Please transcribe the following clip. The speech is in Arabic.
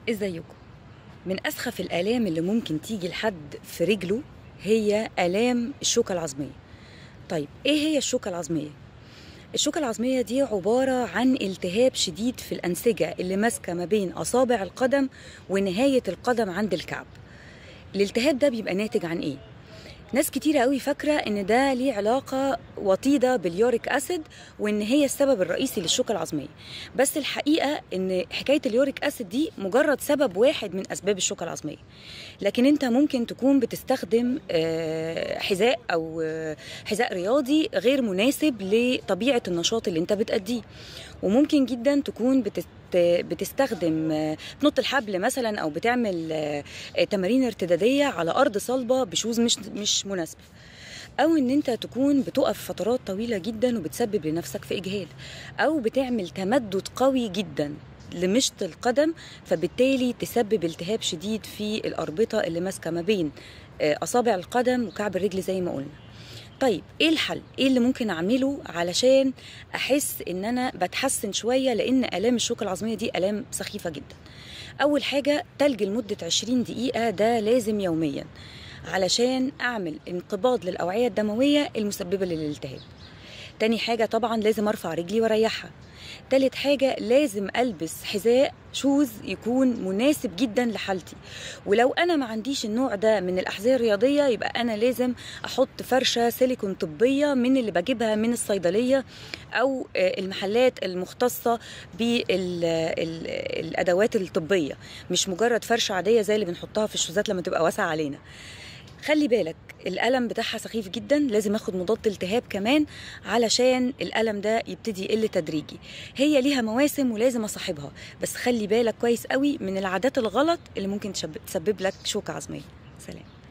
ازيكم؟ من اسخف الالام اللي ممكن تيجي لحد في رجله هي الام الشوكه العظميه. طيب ايه هي الشوكه العظميه؟ الشوكه العظميه دي عباره عن التهاب شديد في الانسجه اللي ماسكه ما بين اصابع القدم ونهايه القدم عند الكعب. الالتهاب ده بيبقى ناتج عن ايه؟ ناس كتيرة قوي فاكرة ان ده ليه علاقة وطيدة باليوريك اسيد وان هي السبب الرئيسي للشوكة العظمية، بس الحقيقة ان حكاية اليوريك اسيد دي مجرد سبب واحد من اسباب الشوكة العظمية. لكن انت ممكن تكون بتستخدم حذاء او حذاء رياضي غير مناسب لطبيعة النشاط اللي انت بتأديه، وممكن جدا تكون بتستخدم بتنط الحبل مثلا او بتعمل تمارين ارتداديه على ارض صلبه بشوز مش مناسبه، او ان انت تكون بتقف فترات طويله جدا وبتسبب لنفسك في اجهاد، او بتعمل تمدد قوي جدا لمشط القدم فبالتالي تسبب التهاب شديد في الاربطه اللي ماسكه ما بين اصابع القدم وكعب الرجل زي ما قلنا. طيب ايه الحل؟ ايه اللي ممكن اعمله علشان احس ان انا بتحسن شويه؟ لان الام الشوكه العظميه دي الام سخيفه جدا. اول حاجه تلج لمده 20 دقيقه، ده لازم يوميا علشان اعمل انقباض للاوعيه الدمويه المسببه للالتهاب. تاني حاجة طبعا لازم ارفع رجلي واريحها. تالت حاجة لازم البس حذاء شوز يكون مناسب جدا لحالتي، ولو انا ما عنديش النوع ده من الاحذية الرياضية يبقى انا لازم احط فرشة سيليكون طبية من اللي بجيبها من الصيدلية او المحلات المختصة بالادوات الطبية، مش مجرد فرشة عادية زي اللي بنحطها في الشوزات لما تبقى واسعة علينا. خلي بالك الألم بتاعها سخيف جدا، لازم اخد مضاد التهاب كمان علشان الألم ده يبتدي يقل تدريجي. هي ليها مواسم ولازم اصاحبها، بس خلي بالك كويس قوي من العادات الغلط اللي ممكن تسبب لك شوكة عظمية. سلام.